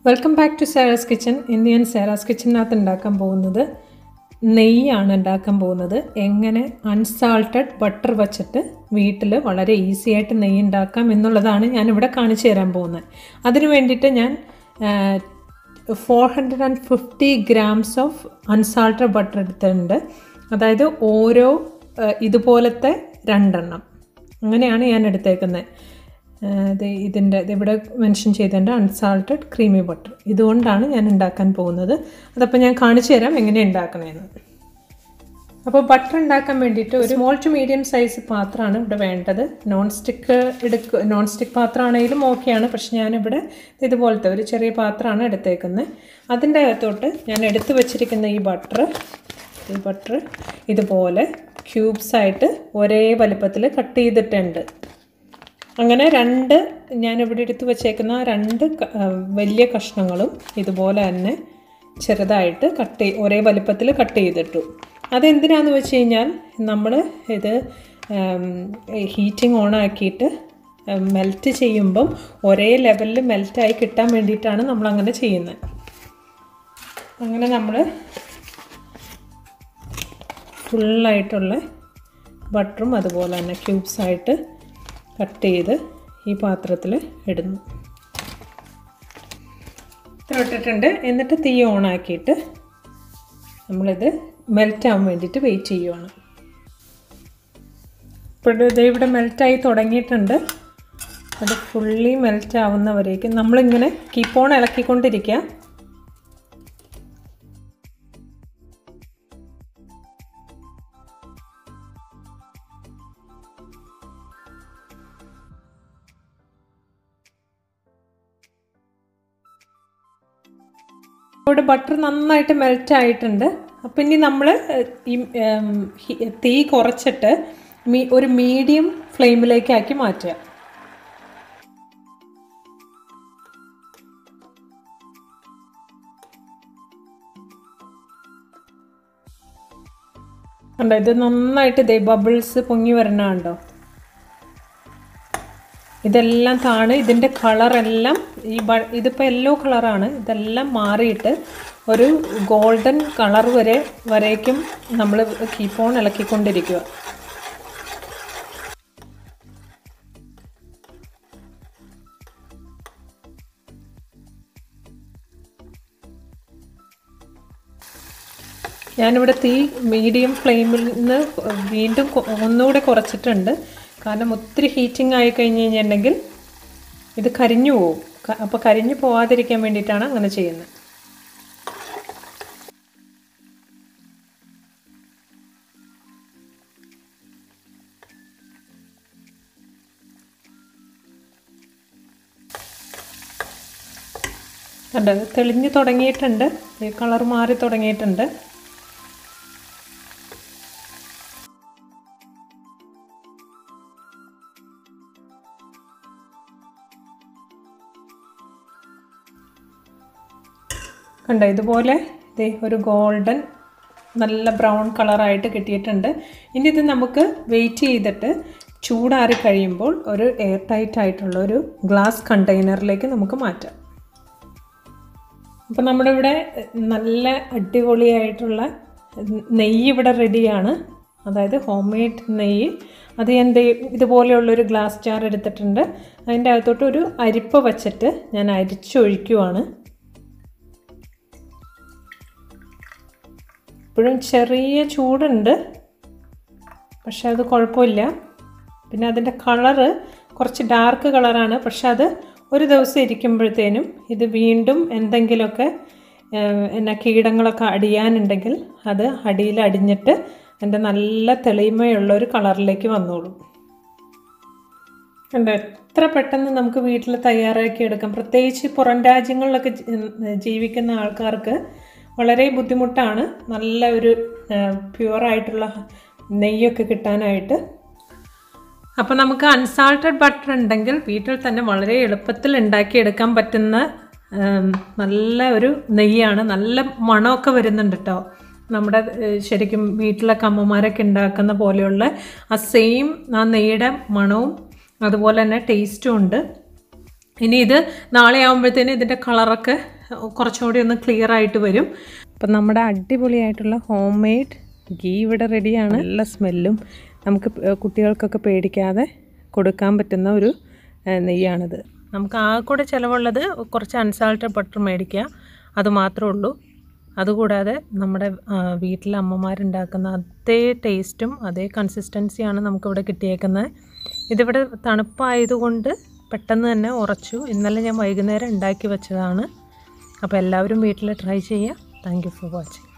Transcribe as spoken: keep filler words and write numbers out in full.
Welcome back to Sara's kitchen. ഇന്ന് ഞാൻ Sara's കിച്ചണിനകത്ത് ഉണ്ടാക്കാൻ പോകുന്നത് നെയ്യാണ് ഉണ്ടാക്കാൻ പോകുന്നത്. എങ്ങനെ അൺസാൾട്ടഡ് ബട്ടർ വച്ചിട്ട് വീട്ടിൽ വളരെ ഈസി ആയിട്ട് നെയ്യ് ഉണ്ടാക്കാം എന്നുള്ളതാണ് ഞാനിവിടെ കാണിച്ചു തരാൻ പോകുന്നത്. അതിന് വേണ്ടിയിട്ട് ഞാൻ four hundred and fifty grams of unsalted butter എടുത്തിട്ടുണ്ട്. അതായത് ഓരോ ഇതുപോലത്തെ രണ്ടെണ്ണം അങ്ങനെയാണ് ഞാൻ എടുത്തേക്കുന്നത്. ഇതിൻ്റെ ഇവിടെ മെൻഷൻ ചെയ്തിട്ടുണ്ട് അൺസാൾട്ടഡ് ക്രീമി ബട്ടർ. ഇതുകൊണ്ടാണ് ഞാൻ ഉണ്ടാക്കാൻ പോകുന്നത്. അതപ്പോൾ ഞാൻ കാണിച്ചു തരാം എങ്ങനെ ഉണ്ടാക്കണമെന്ന്. അപ്പോൾ ബട്ടർ ഉണ്ടാക്കാൻ വേണ്ടിയിട്ട് ഒരു സ്മോൾ ടു മീഡിയം സൈസ് പാത്രമാണ് ഇവിടെ വേണ്ടത്. നോൺ സ്റ്റിക്ക് എടുക്കുക നോൺ സ്റ്റിക്ക് പാത്രമാണെങ്കിലും ഓക്കെയാണ്. പക്ഷെ ഞാനിവിടെ ഇതുപോലത്തെ ഒരു ചെറിയ പാത്രമാണ് എടുത്തേക്കുന്നത്. അതിൻ്റെ അകത്തോട്ട് ഞാൻ എടുത്തു വച്ചിരിക്കുന്ന ഈ ബട്ടർ ഈ ബട്ടർ ഇതുപോലെ ക്യൂബ്സായിട്ട് ഒരേ വലുപ്പത്തിൽ കട്ട് ചെയ്തിട്ടുണ്ട്. അങ്ങനെ രണ്ട് ഞാനിവിടെ എടുത്ത് വച്ചേക്കുന്ന രണ്ട് വലിയ കഷ്ണങ്ങളും ഇതുപോലെ തന്നെ ചെറുതായിട്ട് കട്ട് ഒരേ വലുപ്പത്തിൽ കട്ട് ചെയ്തിട്ടു. അതെന്തിനാന്ന് വെച്ച് കഴിഞ്ഞാൽ നമ്മൾ ഇത് ഹീറ്റിംഗ് ഓൺ ആക്കിയിട്ട് മെൽറ്റ് ചെയ്യുമ്പം ഒരേ ലെവലിൽ മെൽറ്റായി കിട്ടാൻ വേണ്ടിയിട്ടാണ് നമ്മളങ്ങനെ ചെയ്യുന്നത്. അങ്ങനെ നമ്മൾ ഫുള്ളായിട്ടുള്ള ബട്ടറും അതുപോലെ തന്നെ ക്യൂബ്സായിട്ട് കട്ട് ചെയ്ത് ഈ പാത്രത്തിൽ ഇടുന്നു. ഇത്ര ഇട്ടിട്ടുണ്ട്. എന്നിട്ട് തീ ഓണാക്കിയിട്ട് നമ്മളിത് മെൽറ്റ് ആവാൻ വേണ്ടിയിട്ട് വെയിറ്റ് ചെയ്യുവാണ്. ഇപ്പോൾ ഇത് ഇവിടെ മെൽറ്റായി തുടങ്ങിയിട്ടുണ്ട്. അത് ഫുള്ളി മെൽറ്റ് ആവുന്നവരേക്കും നമ്മളിങ്ങനെ കീപ്പ് ഓൺ ഇളക്കിക്കൊണ്ടിരിക്കുക. ഇവിടെ ബട്ടർ നന്നായിട്ട് മെൽറ്റ് ആയിട്ടുണ്ട്. അപ്പം ഇനി നമ്മൾ ഈ തീ കുറച്ചിട്ട് മീ ഒരു മീഡിയം ഫ്ലെയിമിലേക്ക് ആക്കി മാറ്റുക. കണ്ടോ, ഇത് നന്നായിട്ട് ഇതേ ബബിൾസ് പൊങ്ങി വരണുണ്ടോ? ഇതെല്ലാം താണ് ഇതിൻ്റെ കളറെല്ലാം ഈ ബ ഇതിപ്പോൾ യെല്ലോ കളറാണ്. ഇതെല്ലാം മാറിയിട്ട് ഒരു ഗോൾഡൻ കളർ വരെ വരേക്കും നമ്മൾ കീപ്പ് ഓൺ ഇളക്കിക്കൊണ്ടിരിക്കുക. ഞാനിവിടെ തീ മീഡിയം ഫ്ലെയിമിൽ നിന്ന് വീണ്ടും ഒന്നുകൂടെ കുറച്ചിട്ടുണ്ട്. കാരണം ഒത്തിരി ഹീറ്റിംഗ് ആയി കഴിഞ്ഞ് കഴിഞ്ഞിട്ടുണ്ടെങ്കിൽ ഇത് കരിഞ്ഞു പോവും. അപ്പോൾ കരിഞ്ഞു പോവാതിരിക്കാൻ വേണ്ടിയിട്ടാണ് അങ്ങനെ ചെയ്യുന്നത്. കണ്ടത് തെളിഞ്ഞു തുടങ്ങിയിട്ടുണ്ട്. കളർ മാറി തുടങ്ങിയിട്ടുണ്ട്. കണ്ടോ, ഇതുപോലെ ഇതേ ഒരു ഗോൾഡൻ നല്ല ബ്രൗൺ കളറായിട്ട് കിട്ടിയിട്ടുണ്ട്. ഇനി ഇത് നമുക്ക് വെയിറ്റ് ചെയ്തിട്ട് ചൂടാറി കഴിയുമ്പോൾ ഒരു എയർ ടൈറ്റ് ആയിട്ടുള്ള ഒരു ഗ്ലാസ് കണ്ടെയ്നറിലേക്ക് നമുക്ക് മാറ്റാം. അപ്പം നമ്മുടെ ഇവിടെ നല്ല അടിപൊളിയായിട്ടുള്ള നെയ്യ് ഇവിടെ റെഡിയാണ്. അതായത് ഹോം മെയ്ഡ് നെയ്യ്. അത് ഞാൻ ഇതുപോലെയുള്ളൊരു ഗ്ലാസ് ജാർ എടുത്തിട്ടുണ്ട്. അതിൻ്റെ അകത്തോട്ട് ഒരു അരിപ്പ വച്ചിട്ട് ഞാൻ അരിച്ചൊഴിക്കുവാണ്. ഇപ്പോഴും ചെറിയ ചൂടുണ്ട്, പക്ഷെ അത് കുഴപ്പമില്ല. പിന്നെ അതിൻ്റെ കളറ് കുറച്ച് ഡാർക്ക് കളറാണ്. പക്ഷെ അത് ഒരു ദിവസം ഇരിക്കുമ്പോഴത്തേനും ഇത് വീണ്ടും എന്തെങ്കിലുമൊക്കെ എന്നാ കീടങ്ങളൊക്കെ അടിയാനുണ്ടെങ്കിൽ അത് അടിയിൽ അടിഞ്ഞിട്ട് അതിൻ്റെ നല്ല തെളിമയുള്ളൊരു കളറിലേക്ക് വന്നോളും. കണ്ടോ, എത്ര പെട്ടെന്ന് നമുക്ക് വീട്ടിൽ തയ്യാറാക്കി എടുക്കാം. പ്രത്യേകിച്ച് പുറം രാജ്യങ്ങളിലൊക്കെ ജീവിക്കുന്ന ആൾക്കാർക്ക് വളരെ ബുദ്ധിമുട്ടാണ് നല്ല ഒരു പ്യുവറായിട്ടുള്ള നെയ്യൊക്കെ കിട്ടാനായിട്ട്. അപ്പോൾ നമുക്ക് അൺസാൾട്ടഡ് ബട്ടർ ഉണ്ടെങ്കിൽ വീട്ടിൽ തന്നെ വളരെ എളുപ്പത്തിൽ ഉണ്ടാക്കിയെടുക്കാൻ പറ്റുന്ന നല്ല ഒരു നെയ്യാണ്. നല്ല മണമൊക്കെ വരുന്നുണ്ട് കേട്ടോ. നമ്മുടെ ശരിക്കും വീട്ടിലൊക്കെ അമ്മമാരൊക്കെ ഉണ്ടാക്കുന്ന പോലെയുള്ള ആ സെയിം ആ നെയ്യുടെ മണവും അതുപോലെ തന്നെ ടേസ്റ്റും ഉണ്ട്. ഇനി ഇത് നാളെ ആകുമ്പോഴത്തേനും ഇതിൻ്റെ കളറൊക്കെ കുറച്ചുകൂടി ഒന്ന് ക്ലിയർ ആയിട്ട് വരും. അപ്പം നമ്മുടെ അടിപൊളിയായിട്ടുള്ള ഹോം മെയ്ഡ് ഗീ ഇവിടെ റെഡിയാണ്. നല്ല സ്മെല്ലും നമുക്ക് കുട്ടികൾക്കൊക്കെ പേടിക്കാതെ കൊടുക്കാൻ പറ്റുന്ന ഒരു നെയ്യാണിത്. നമുക്ക് ആ കൂടെ ചിലവുള്ളത് കുറച്ച് അൺസാൾട്ടഡ് ബട്ടർ മേടിക്കുക, അത് മാത്രമേ ഉള്ളൂ. അതുകൂടാതെ നമ്മുടെ വീട്ടിലെ അമ്മമാരുണ്ടാക്കുന്ന അതേ ടേസ്റ്റും അതേ കൺസിസ്റ്റൻസിയാണ് നമുക്കിവിടെ കിട്ടിയേക്കുന്നത്. ഇതിവിടെ തണുപ്പായതുകൊണ്ട് പെട്ടെന്ന് തന്നെ ഉറച്ചു. ഇന്നലെ ഞാൻ വൈകുന്നേരം ഉണ്ടാക്കി വെച്ചതാണ്. അപ്പോൾ എല്ലാവരും വീട്ടിൽ ട്രൈ ചെയ്യുക. Thank you for watching.